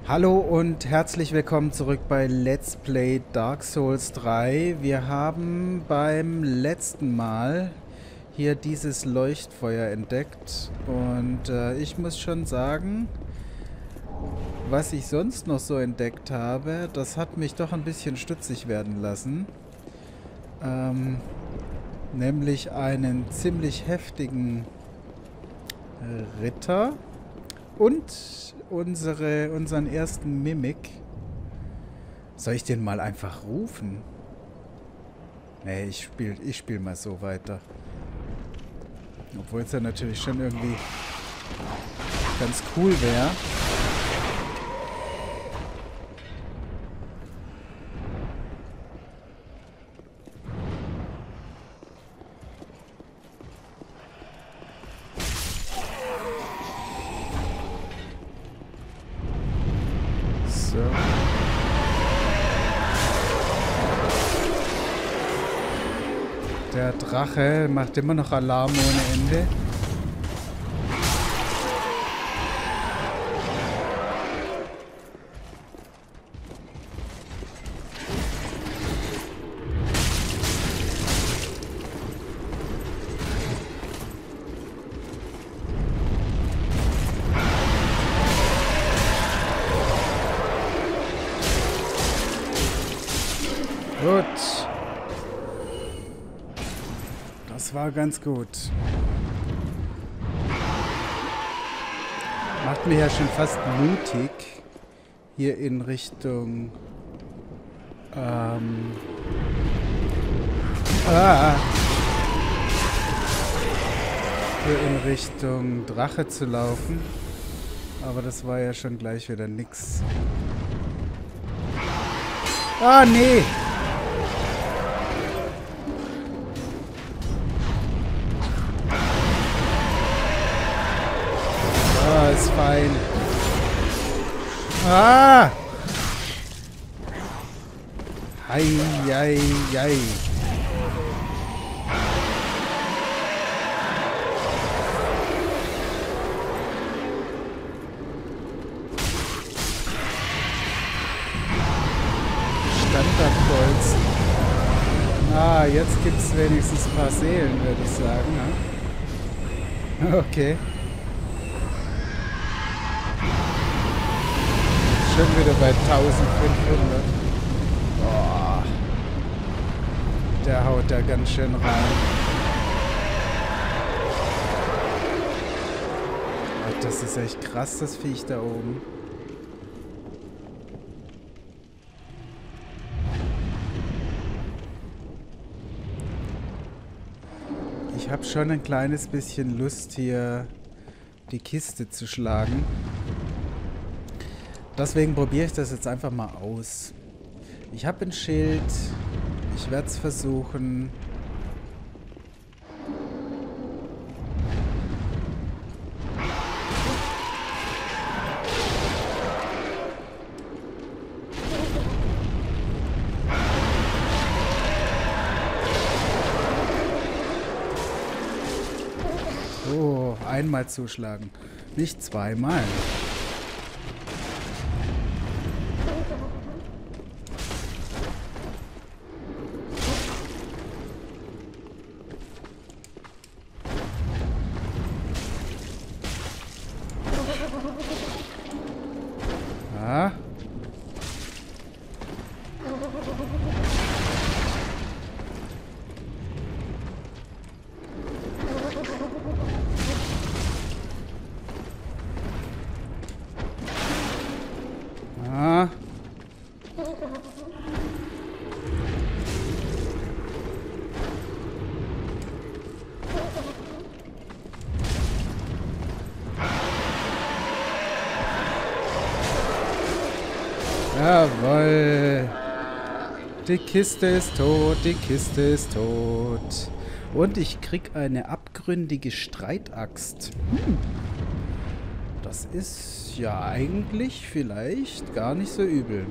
Hallo und herzlich willkommen zurück bei Let's Play Dark Souls 3. Wir haben beim letzten Mal hier dieses Leuchtfeuer entdeckt und ich muss schon sagen, was ich sonst noch so entdeckt habe, das hat mich doch ein bisschen stutzig werden lassen. Nämlich einen ziemlich heftigen Ritter und unseren ersten Mimik. Soll ich den mal einfach rufen? Nee, ich spiel mal so weiter. Obwohl es ja natürlich schon irgendwie ganz cool wäre. So. Der Drache macht immer noch Alarm ohne Ende. Gut. Das war ganz gut. Macht mir ja schon fast mutig, hier in Richtung hier in Richtung Drache zu laufen. Aber das war ja schon gleich wieder nix. Ah, nee! Ah, ist fein. Ah! Hei, hei, hei. Standardbolzen. Ah, jetzt gibt es wenigstens ein paar Seelen, würde ich sagen. Ja? Okay. Schon wieder bei 1500. Boah. Der haut da ganz schön rein. Das ist echt krass, das Viech da oben. Ich habe schon ein kleines bisschen Lust, hier die Kiste zu schlagen. Deswegen probiere ich das jetzt einfach mal aus. Ich habe ein Schild. Ich werde es versuchen. Oh, einmal zuschlagen. Nicht zweimal. Ah. Ah. Jawohl. Die Kiste ist tot, die Kiste ist tot. Und ich krieg eine abgründige Streitaxt. Das ist ja eigentlich vielleicht gar nicht so übel.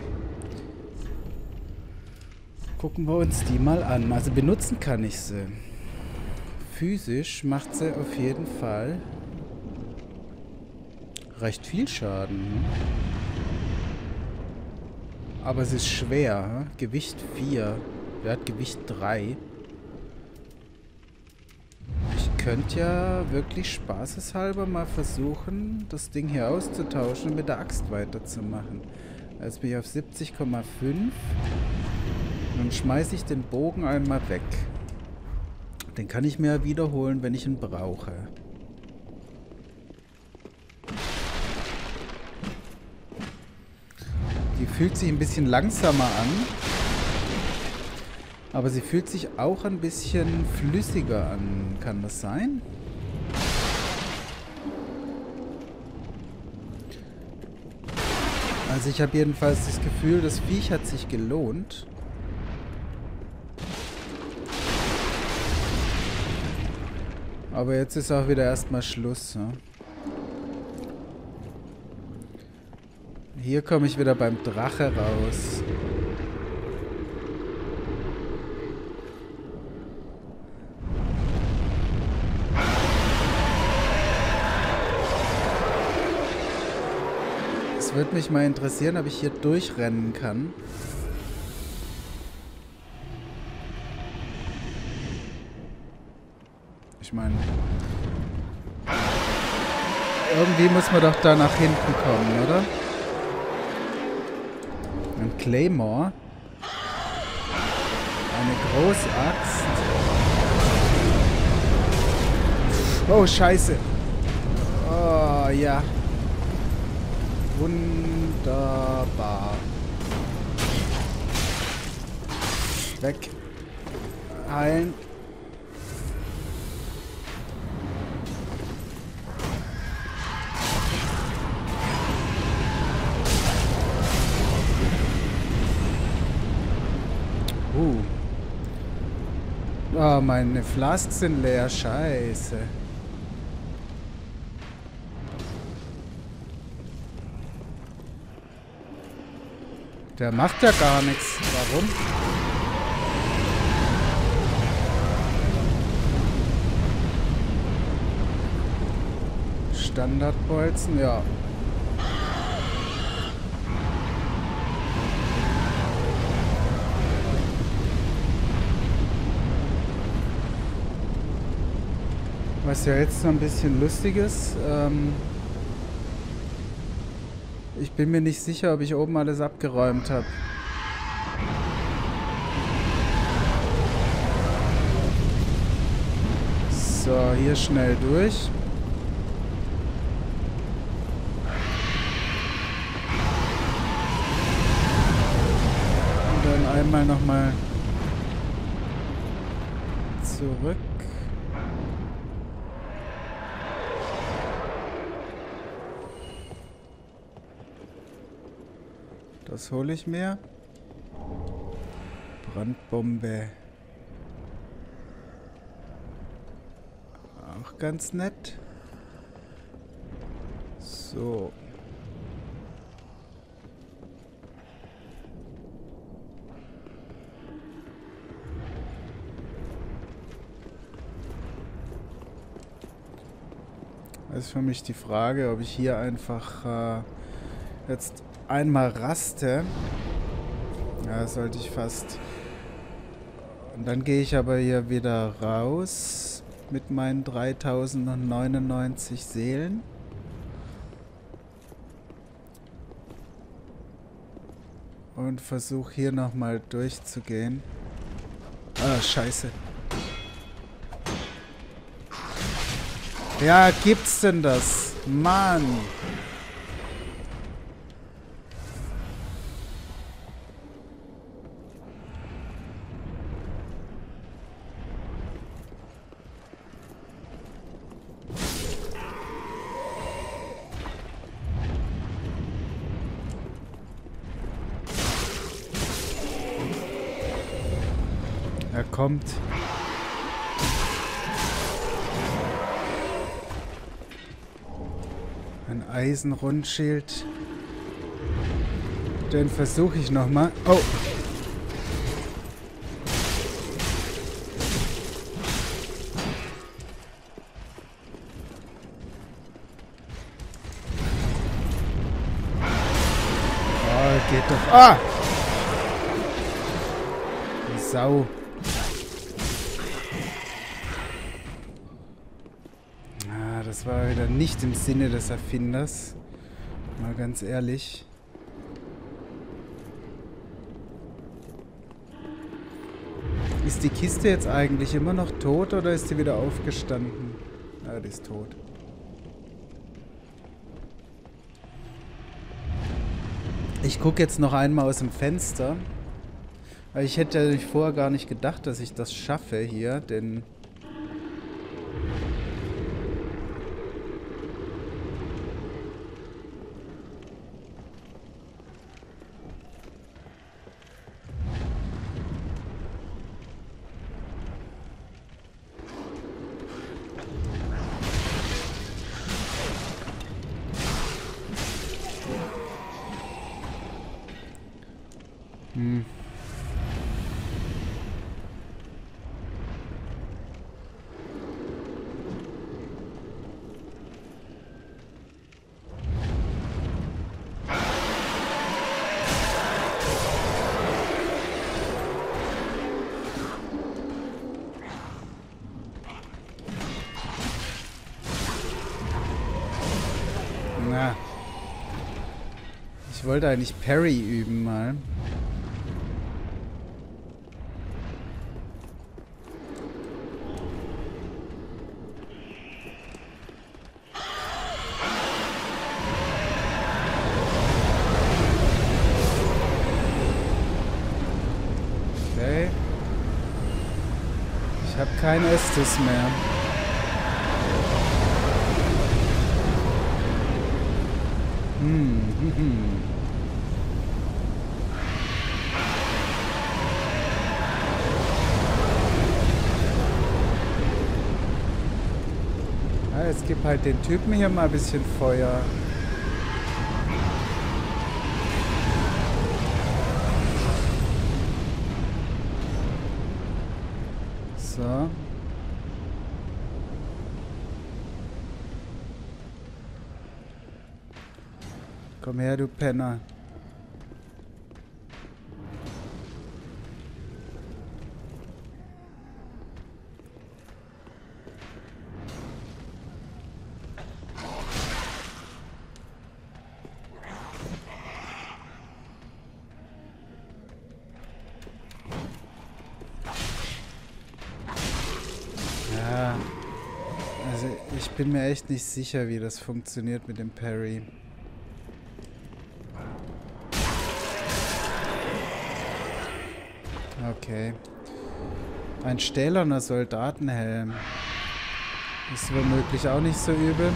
Gucken wir uns die mal an. Also benutzen kann ich sie. Physisch macht sie auf jeden Fall recht viel Schaden. Aber es ist schwer. Hm? Gewicht 4. Der hat Gewicht 3. Ich könnte ja wirklich spaßeshalber mal versuchen, das Ding hier auszutauschen und mit der Axt weiterzumachen. Jetzt bin ich auf 70,5. Dann schmeiße ich den Bogen einmal weg. Den kann ich mir wiederholen, wenn ich ihn brauche. Die fühlt sich ein bisschen langsamer an. Aber sie fühlt sich auch ein bisschen flüssiger an. Kann das sein? Also ich habe jedenfalls das Gefühl, das Viech hat sich gelohnt. Aber jetzt ist auch wieder erstmal Schluss. Ja? Hier komme ich wieder beim Drache raus. Es würde mich mal interessieren, ob ich hier durchrennen kann. Ich meine, irgendwie muss man doch da nach hinten kommen, oder? Ein Claymore. Eine Großaxt. Oh, scheiße. Oh, ja. Wunderbar. Weg. Heilen. Oh, meine Flasks sind leer. Scheiße. Der macht ja gar nichts. Warum? Standardbolzen, ja. Was ja jetzt so ein bisschen lustig ist, ich bin mir nicht sicher, ob ich oben alles abgeräumt habe. So, hier schnell durch. Und dann einmal nochmal zurück. Das hole ich mir. Brandbombe. Auch ganz nett. So. Das ist für mich die Frage, ob ich hier einfach jetzt einmal raste. Ja, sollte ich fast. Und dann gehe ich aber hier wieder raus mit meinen 3099 Seelen. Und versuche hier nochmal durchzugehen. Ah, scheiße. Ja, gibt's denn das? Mann. Er kommt. Ein Eisenrundschild. Den versuche ich nochmal. Oh! geht doch. Ah! Die Sau. Ah, das war wieder nicht im Sinne des Erfinders. Mal ganz ehrlich. Ist die Kiste jetzt eigentlich immer noch tot oder ist sie wieder aufgestanden? Ah, die ist tot. Ich gucke jetzt noch einmal aus dem Fenster. Weil ich hätte ja vorher gar nicht gedacht, dass ich das schaffe hier, denn... Na. Ich wollte eigentlich Parry üben mal. Okay. Ich habe kein Estus mehr. Ja, jetzt gib halt den Typen hier mal ein bisschen Feuer. So. Komm her, du Penner. Ja, also ich bin mir echt nicht sicher, wie das funktioniert mit dem Parry. Okay. Ein stählerner Soldatenhelm. Ist womöglich auch nicht so übel.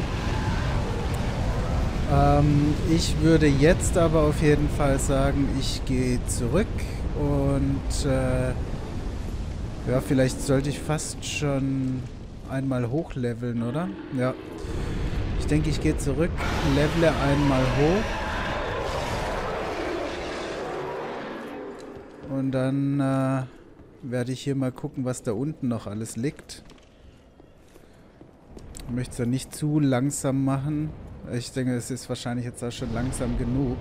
Ich würde jetzt aber auf jeden Fall sagen, ich gehe zurück und ja, vielleicht sollte ich fast schon einmal hochleveln, oder? Ja. Ich denke, ich gehe zurück, levele einmal hoch. Und dann werde ich hier mal gucken, was da unten noch alles liegt. Ich möchte es ja nicht zu langsam machen. Ich denke, es ist wahrscheinlich jetzt auch schon langsam genug.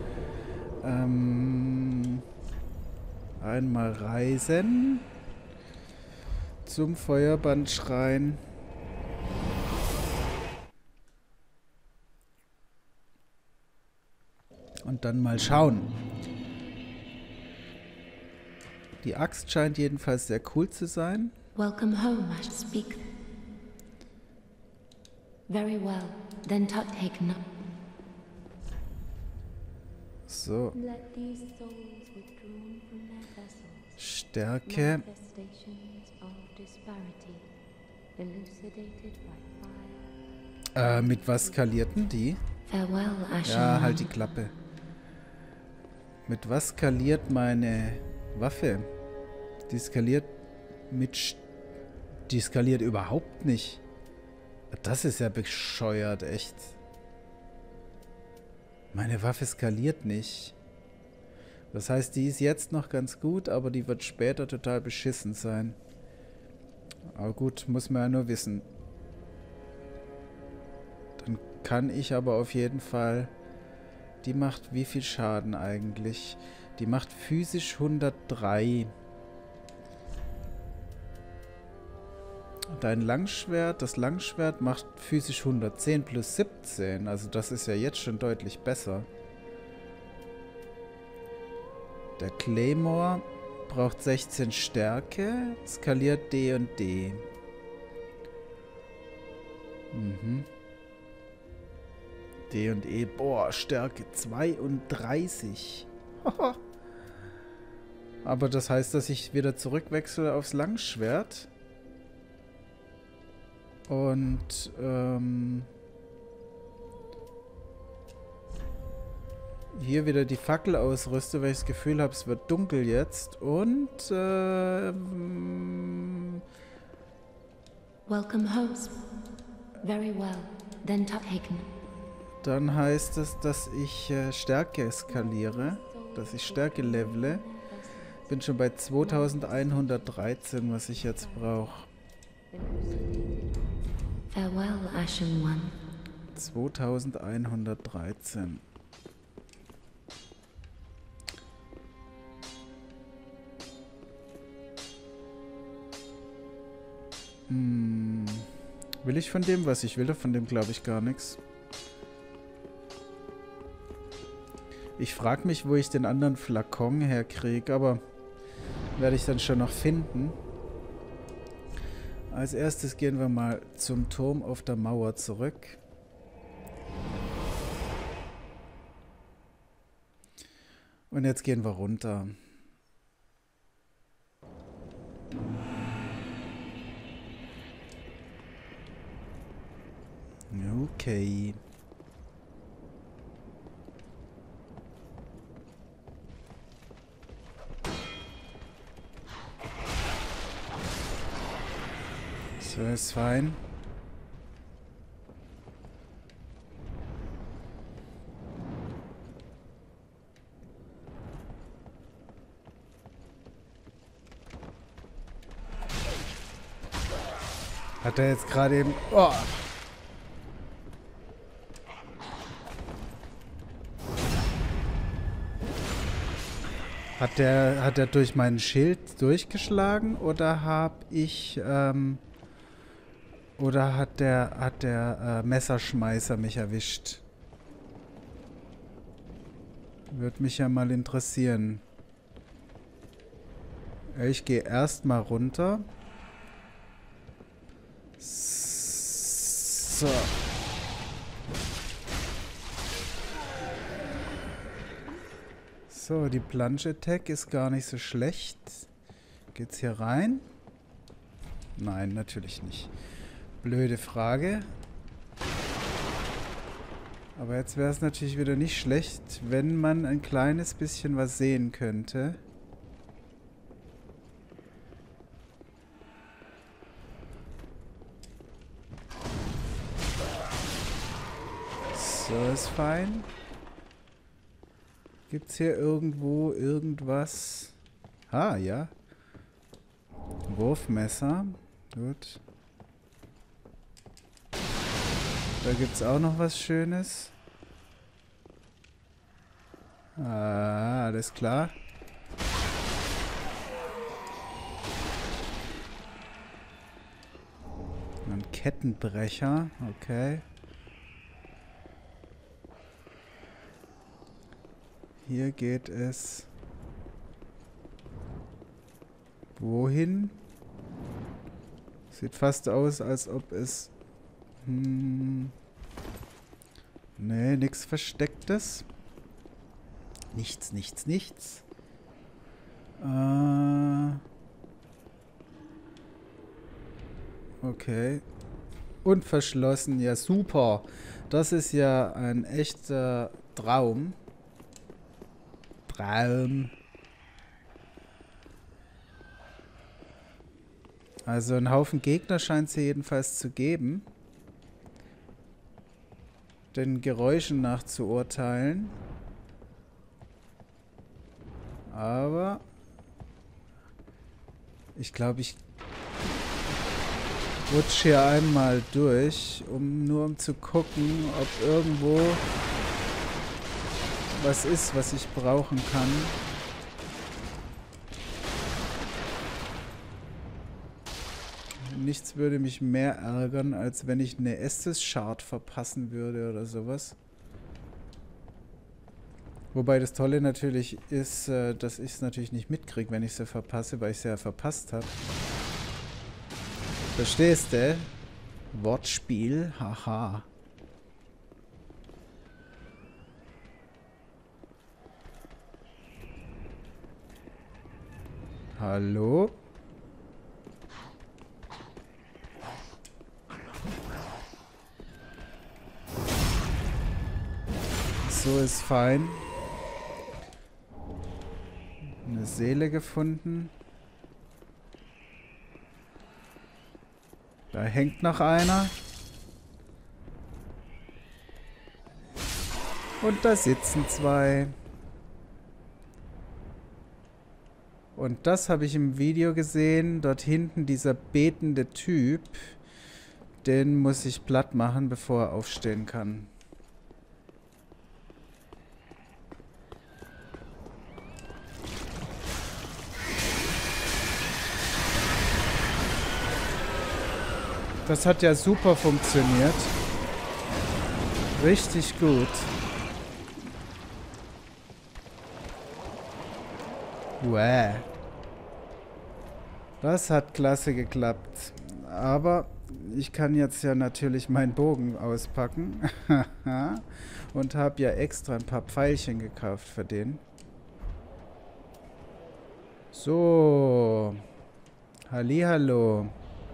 Einmal reisen. Zum Feuerbandschrein. Und dann mal schauen. Die Axt scheint jedenfalls sehr cool zu sein. Welcome home, I speak. Very well. Then take no. So. Let these souls withdrawn from their vessels. Stärke. Manifestations of disparity, elucidated by fire. Mit was skalierten die? Farewell, Ashen. Ja, halt die Klappe. Mit was skaliert meine Waffe? Die skaliert mit... Die skaliert überhaupt nicht. Das ist ja bescheuert, echt. Meine Waffe skaliert nicht. Das heißt, die ist jetzt noch ganz gut, aber die wird später total beschissen sein. Aber gut, muss man ja nur wissen. Dann kann ich aber auf jeden Fall Die macht wie viel Schaden eigentlich? Die macht physisch 103. Dein Langschwert, das Langschwert macht physisch 110 plus 17. Also das ist ja jetzt schon deutlich besser. Der Claymore braucht 16 Stärke, skaliert D und D. D und E, boah, Stärke 32. Aber das heißt, dass ich wieder zurückwechsle aufs Langschwert. Und, hier wieder die Fackel ausrüste, weil ich das Gefühl habe, es wird dunkel jetzt. Und, Welcome host. Very well. Then taken. dann heißt es, dass ich Stärke skaliere, dass ich Stärke levele. Bin schon bei 2113, was ich jetzt brauche. Farewell, Ashen One. 2113. Will ich von dem was? Ich will doch von dem, glaube ich, gar nichts. Ich frage mich, wo ich den anderen Flakon herkriege, aber werde ich dann schon noch finden. Als erstes gehen wir mal zum Turm auf der Mauer zurück. Und jetzt gehen wir runter. Okay. So, ist fein. Hat er jetzt gerade eben... Oh. Hat der durch meinen Schild durchgeschlagen oder habe ich... Oder hat der Messerschmeißer mich erwischt? Würde mich ja mal interessieren. Ich gehe erstmal runter. So. So, die Plunge Attack ist gar nicht so schlecht. Geht's hier rein? Nein, natürlich nicht. Blöde Frage. Aber jetzt wäre es natürlich wieder nicht schlecht, wenn man ein kleines bisschen was sehen könnte. So, ist fein. Gibt's hier irgendwo irgendwas? Ah, ja. Wurfmesser. Gut. Da gibt's auch noch was Schönes. Ah, alles klar. Ein Kettenbrecher. Okay. Hier geht es... Wohin? Sieht fast aus, als ob es... Nee, nichts Verstecktes. Nichts. Okay. Und verschlossen. Ja, super. Das ist ja ein echter Traum. Also einen Haufen Gegner scheint es hier jedenfalls zu geben. Den Geräuschen nach zu urteilen. Aber ich glaube, ich rutsche hier einmal durch, nur um zu gucken, ob irgendwo was ist, was ich brauchen kann. Nichts würde mich mehr ärgern, als wenn ich eine Estes-Shard verpassen würde oder sowas. Wobei das Tolle natürlich ist, dass ich es natürlich nicht mitkriege, wenn ich sie verpasse, weil ich sie ja verpasst habe. Verstehst du? Wortspiel, haha. Hallo? So ist fein. Eine Seele gefunden. Da hängt noch einer. Und da sitzen zwei. Und das habe ich im Video gesehen. Dort hinten dieser betende Typ. Den muss ich platt machen, bevor er aufstehen kann. Das hat ja super funktioniert. Richtig gut. Wow. Das hat klasse geklappt. Aber ich kann jetzt ja natürlich meinen Bogen auspacken. Und habe ja extra ein paar Pfeilchen gekauft für den. So. Hallihallo.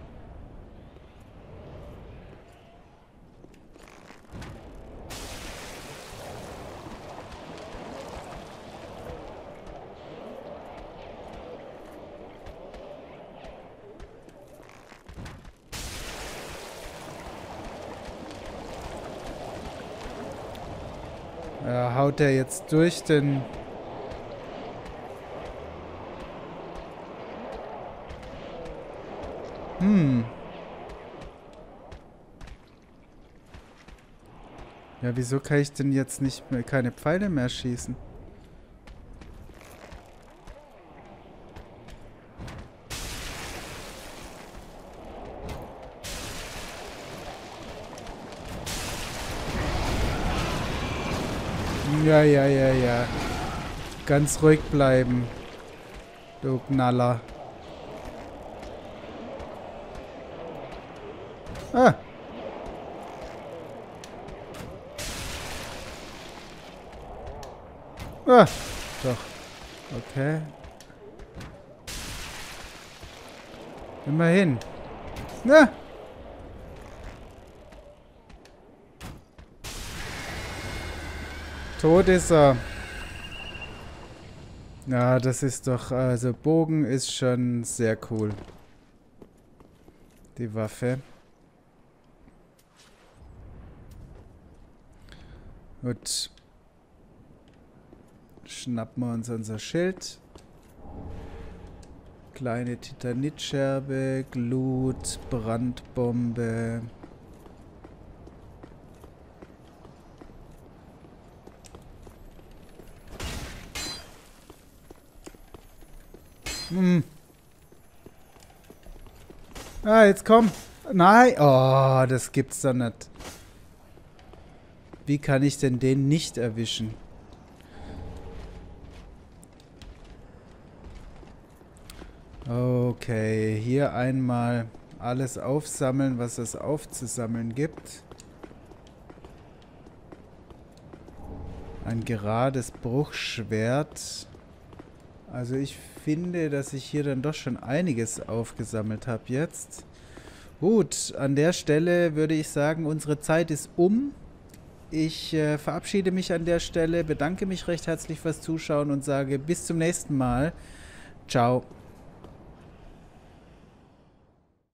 Ja, haut der jetzt durch den... Ja, wieso kann ich denn jetzt nicht mehr, keine Pfeile mehr schießen? Ja, ja, ja, ja. Ganz ruhig bleiben. Du Knaller. Ah! Ah! Doch. Okay. Immerhin. Na! Tot ist er. Ja, das ist doch... Also Bogen ist schon sehr cool. Die Waffe. Gut. Schnappen wir uns unser Schild. Kleine Titanitscherbe, Glut, Brandbombe. Ah, jetzt komm. Nein. Oh, das gibt's doch nicht. Wie kann ich denn den nicht erwischen? Okay, hier einmal alles aufsammeln, was es aufzusammeln gibt. Ein gerades Bruchschwert. Also ich finde, dass ich hier dann doch schon einiges aufgesammelt habe jetzt. Gut, an der Stelle würde ich sagen, unsere Zeit ist um. Ich verabschiede mich an der Stelle, bedanke mich recht herzlich fürs Zuschauen und sage bis zum nächsten Mal. Ciao.